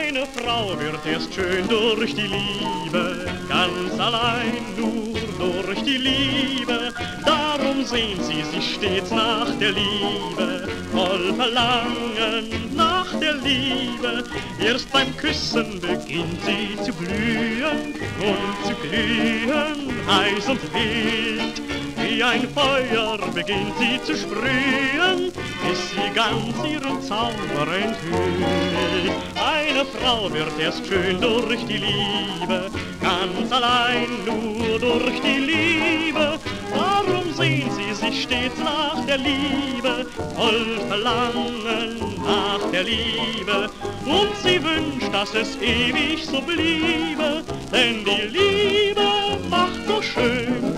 Eine Frau wird erst schön durch die Liebe, ganz allein nur durch die Liebe. Darum sehnt sie sich stets nach der Liebe, voll Verlangen nach der Liebe. Erst beim Küssen beginnt sie zu blühen und zu glühen, heiß und wild. Wie ein Feuer beginnt sie zu sprühen, bis sie ganz ihren Zauber enthüllt. Eine Frau wird erst schön durch die Liebe, ganz allein nur durch die Liebe. Darum sehnt sie sich stets nach der Liebe, voll Verlangen nach der Liebe. Und sie wünscht, dass es ewig so bliebe, denn die Liebe macht so schön.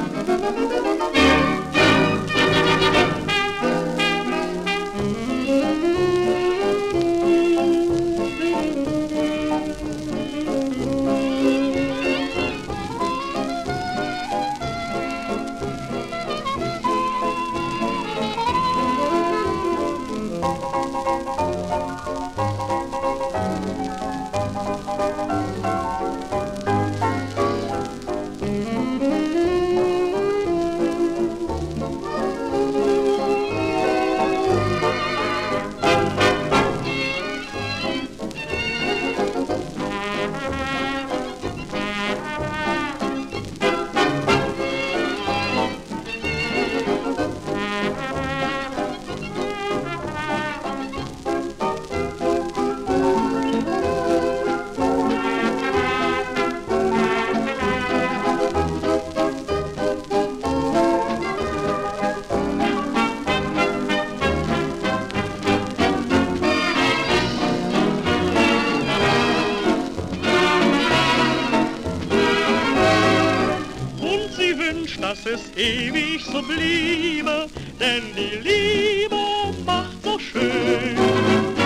Dass es ewig so bliebe, denn die Liebe macht so schön.